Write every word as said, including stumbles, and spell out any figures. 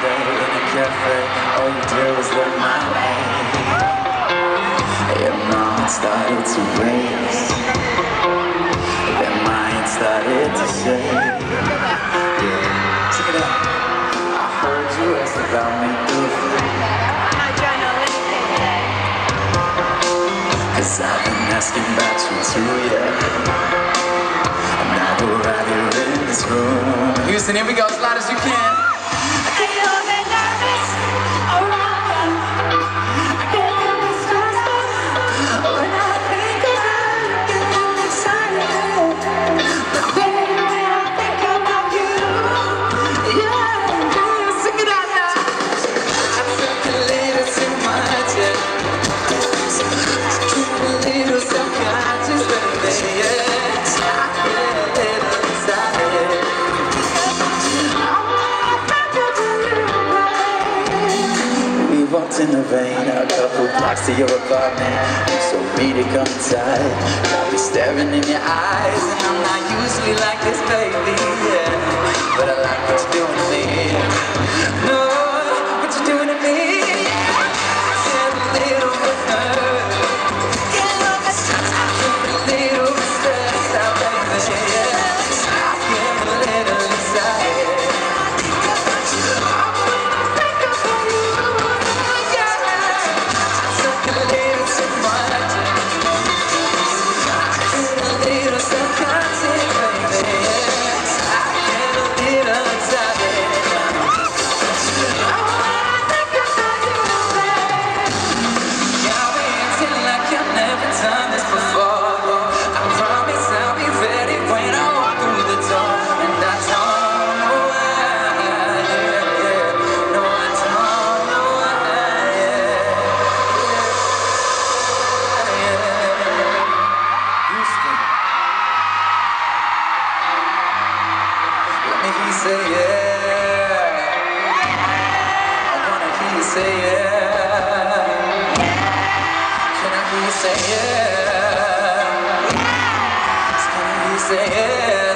day in a cafe, all you did was look my way. Your mind started to race, then mine started to shake. Yeah, check it out. I heard you ask about me through the phone. I'm not trying to win anything today. Cause I've been asking about you too, yeah. And now we're right here in this room. Houston, here we go, as loud as you can. I get all that nervous around you. I get all that stressed out when I think about you. Get all excited. But baby, when I think about you, yeah, yeah, sing it out now. I took a little too much, yeah. I keep a little self-conscious, baby, yeah. I get a little excited. We walked in the rain, a couple blocks to your apartment. You told me to come inside. Got me staring in your eyes, and I'm not usually like this, baby, yeah. But I like what you're doing to me. No, what you're doing to me. Get a little bit hurt. Get a little bit stressed out, baby, yeah. I get a little excited. Say yeah. I wanna hear you say yeah. Can I hear you say yeah? Can I hear you say yeah?